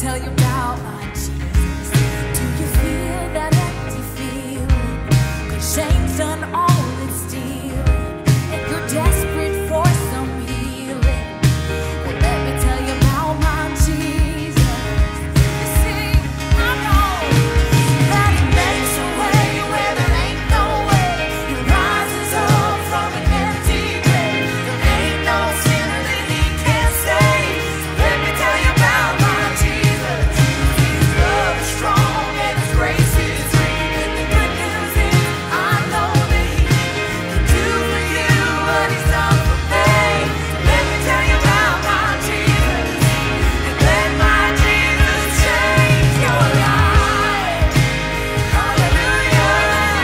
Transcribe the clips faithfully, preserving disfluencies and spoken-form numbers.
tell you about my Jesus. Do you feel that empty feeling? 'Cause shame's done all it's stealing, and you're desperate for some healing. Well, let me tell you about my Jesus. You see, I know that He makes a way where there ain't no way. He rises up from an empty grave. There ain't no sinner that He can't save. So let me tell you about my Jesus. His love is strong and His grace is free. And the good news is I know that He can do for you what He's done for me. So let me tell you about my Jesus. And let my Jesus change your life. Hallelujah.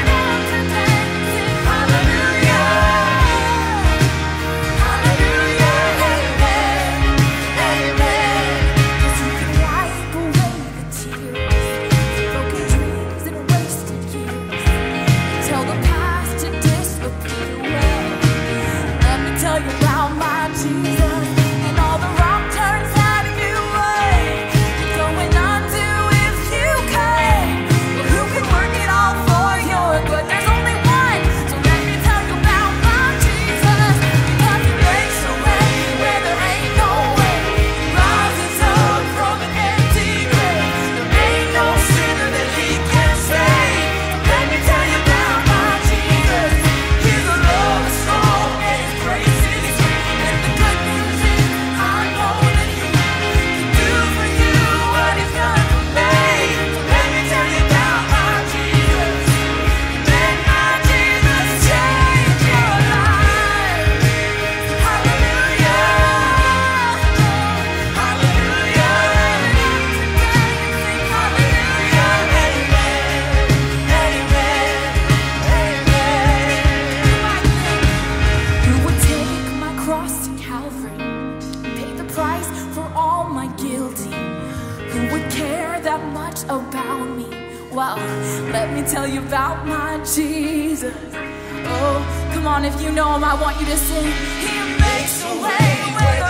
Hallelujah. Hallelujah. Amen. Amen. 'Cause you can wipe away the tears, broken dreams and wasted years. Tell the past to disappear. Let me tell you about my Jesus. And all the wrong turns out of your way. You're going undo if you can. Well, who can work it all for your good? There's only one. So let me tell you about my Jesus. Because He makes a way where there ain't no way. He rises up from an empty grave. There ain't no sinner that He can't save. So let me tell you about my Jesus. His love is strong and His grace is free. And the good news is I know that He can do for you what He's done for me. So let me tell you about my Jesus. Let my Jesus change your life. Hallelujah. Hallelujah. Hallelujah. Amen. Amen. Who would take my cross to Calvary, pay the price for all my guilty? Who would care that much about me? Well, let me tell you about my Jesus. Oh, come on, if you know Him, I want you to sing. He makes a way where